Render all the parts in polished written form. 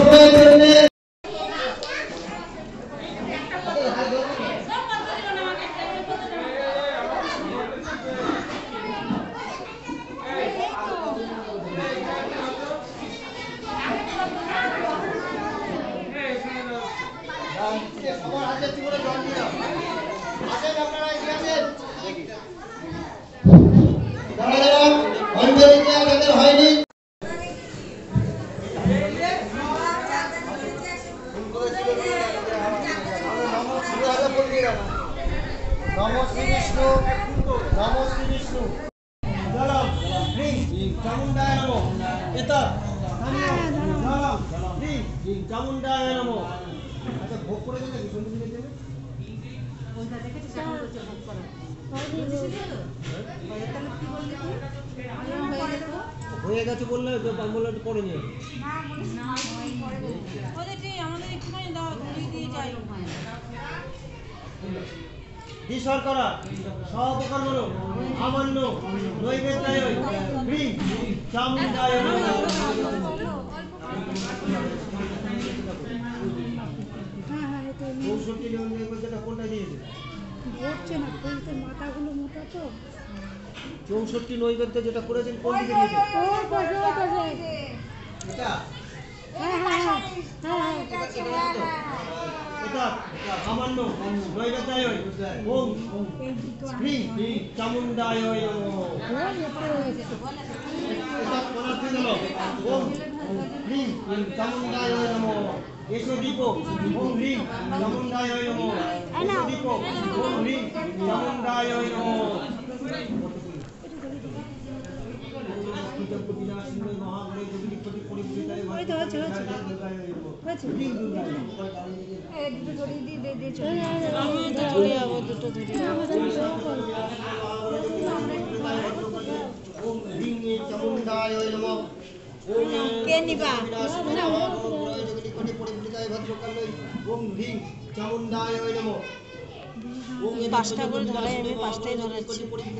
শর্করা সহপকর্মণ সামান্য নৈবেদ্যায় হ্রিং চামুণ্ডায় নমঃ। চৌষট্টি নৈবেদ্যটা কোনটা দিয়েছে? মাথাগুলো মোটা তো। 64 নৈবেদ্য যেটা করেছেন কোন দিকে দিয়েছে? এটা এটা সামান্য নৈবেদ্যায় ওম হ্রিং চামুণ্ডায় নমঃ। এটা কোনার দিকে হলো ওম হ্রিং চামুণ্ডায় নমঃ। এসো দীপ ওম হ্রিং চামুণ্ডায় নমঃ। এসো দীপ ওম হ্রিং চামুণ্ডায় নমঃ। পাঁচটা করে ধরাই, আমি পাঁচটাই ধরাচ্ছি।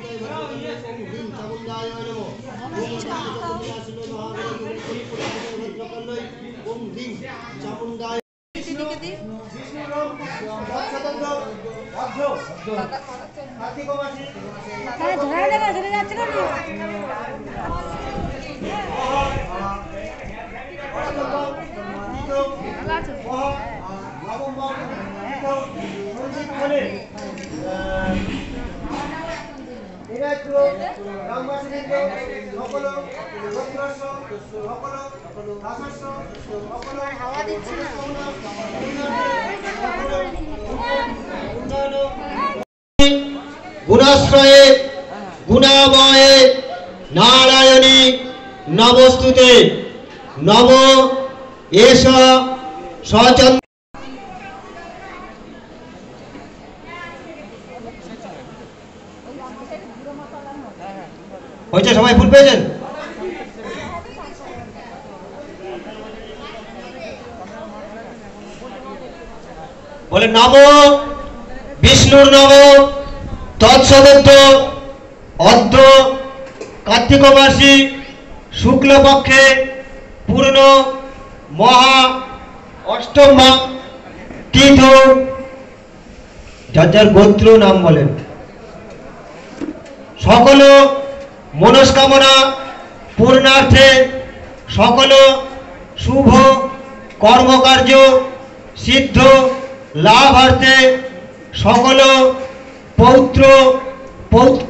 গুণাশ্রয়ে গুণাময়ে নারায়ণী নমস্তুতে। নম এষ সচন্দ্র। হয়েছে? সবাই ফুল পেয়েছেন? বলে নম বিষ্ণুর নম তৎসদত্ত অদ্য কার্তিক মাসী শুক্লপক্ষে পূর্ণ মহা অষ্টম তীর্থ। যার যার গোত্র নাম বলেন। সকল মনস্কামনা পূর্ণার্থে, সকল শুভ কর্মকার্য সিদ্ধ লাভার্থে, সকল পৌত্র পৌত্র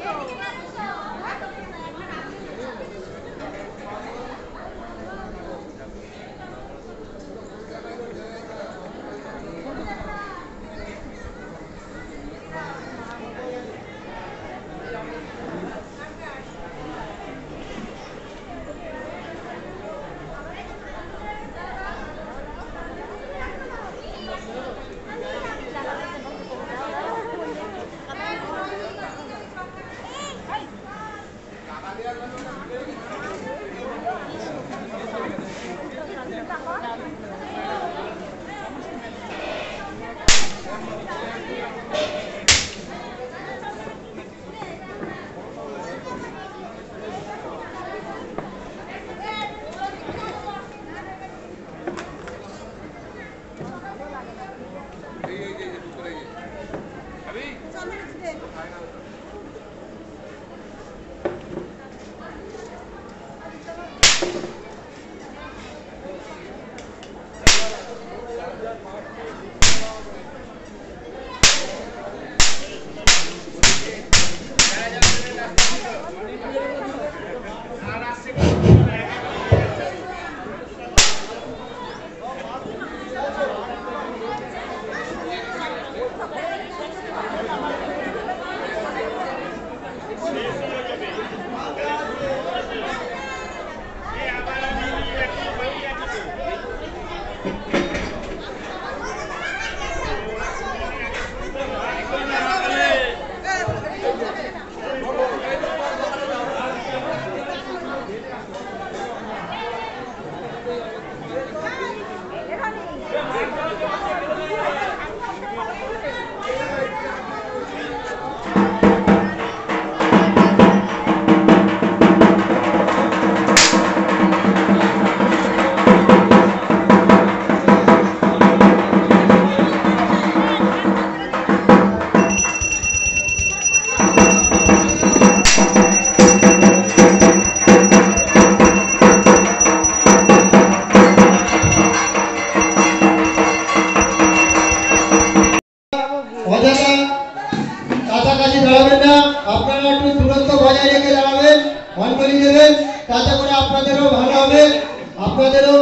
কাছাকাছি দাঁড়াবেন না, আপনারা একটু দূরত্ব বজায় রেখে দাঁড়াবেন, অঞ্জলি দেবেন, তাতে করে আপনাদেরও ভালো হবে, আপনাদেরও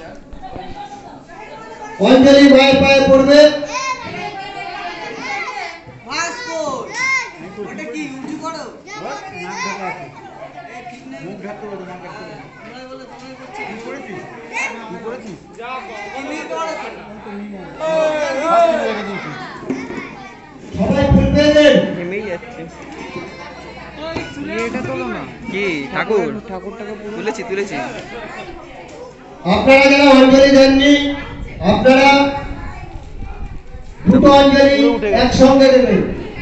অঞ্জলি মায়ের পায়ে পড়বে। সবাই ফুলবে নেমেই যাচ্ছে। এটা তোলো না কি ঠাকুর তুলেছি। আপনারা যারা অঞ্জলি দেননি, আপনারা দুটো অঞ্জলি একসঙ্গে দেবেন।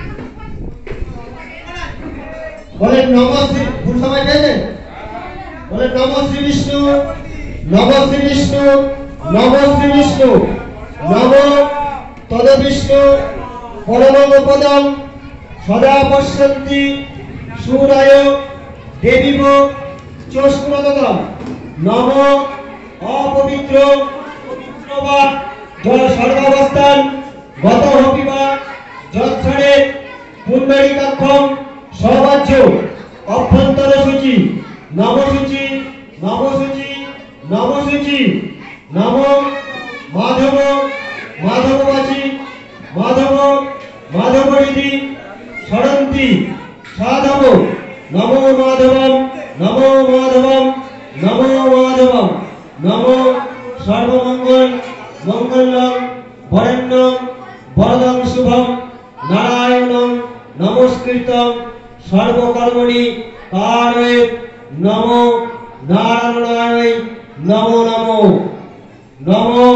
বলেন নম শ্রী, ভুল সময় পেয়েছেন? বলেন নম শ্রী বিষ্ণু, নম শ্রী বিষ্ণু, নম শ্রী বিষ্ণু, নম তদ বিষ্ণু পরমপদম সদা পশ্যন্তি সূরায় দেবীব চষ্মদম নম অপবিত্র পবিত্রবা জল সর্বাবস্থান গত হপিবা যৎক্ষণে পুণ্ডরীকাক্ষম সবাজ্য অভ্যন্তর সূচি নমসূচি নমসূচি নমসূচি নম মাধব মাধববাচী মাধব মাধবরিধি সরন্তি সাধব নমো মাধবম নমো মাধবম নমো মাধবম নমো সর্বমঙ্গল মঙ্গলম বরেণ্যম বরদং শুভম নারায়ণম নমস্কৃতম সর্বকর্মণি কারয়ে নমো নারায়ণায় নমো নমো নমো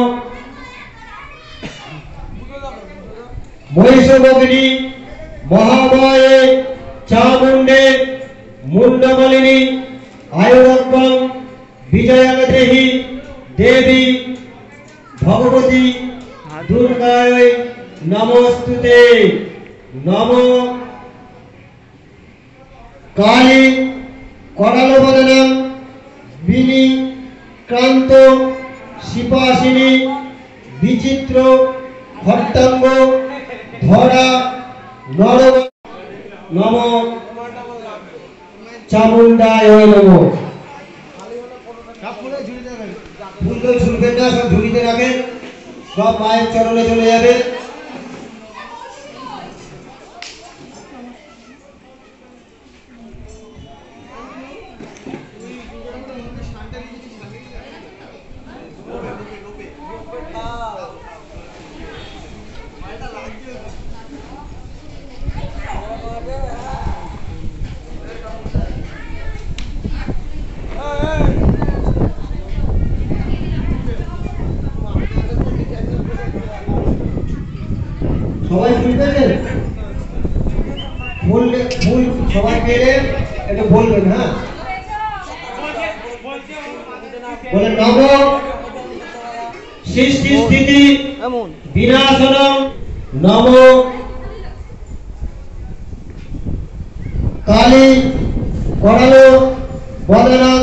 মহিষভগিনী মহামায়ে চামুণ্ডে মুণ্ডমালিনী আয়ুরক্ষম বিজয়াদেহি দেবী ভগবতী দুর্গায় নমস্তুতে নম কালী করালবদনম বিনি ক্রান্ত শিপাসিনী বিচিত্র খট্টাঙ্গ ধরা নর নম চামুন্ডায় নমঃ। ফুলগুলো ঝুলবেন না, সব ঝুলিতে রাখেন, সব মায়ের চরণে চলে যাবে। সবাই ফুল পেয়েছেন? ফুল ফুল সবাই পেলে একটু বলবেন, হ্যাঁ বলেন। নব সৃষ্টি স্থিতি এমন বিনাশনম নম কালী করালো বদনম।